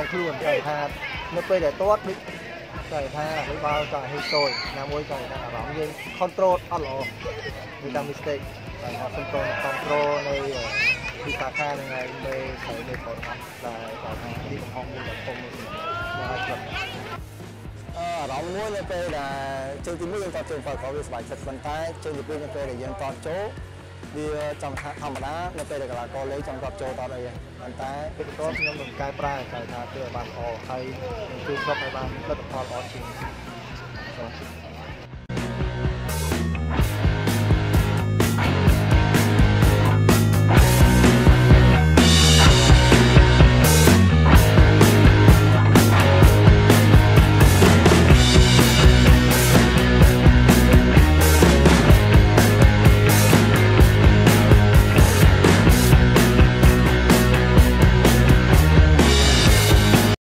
ខ្លួនចង់ថានៅពេលដែលទាត់ដូចចង់ថានេះបើចង់ឲ្យតូចណាមួយចង់ថាអារម្មណ៍យើង control អត់ល្អវាតាម mistake តែថា control នៅពីសាខាហ្នឹងហើយនៅស្រីនៅកូនអត់តែថានេះកំហុសមួយដែលធំមួយណាស់អារម្មណ៍មួយនៅពេលដែលជើងទី1យើងតចូលបើក៏វាសប្បាយចិត្តប៉ុន្តែជើងទី2នៅពេលដែលយើងតចូលវាចំថាធម្មតានៅពេលដែលកីឡាករលេងចង់តចូលតអីប៉ុន្តែពីបន្ទាប់ខ្ញុំនឹងកែប្រែចង់ថាធ្វើឲ្យបានល្អហើយនឹងជួយគ្រប់ឲ្យបានលទ្ធផលល្អជាង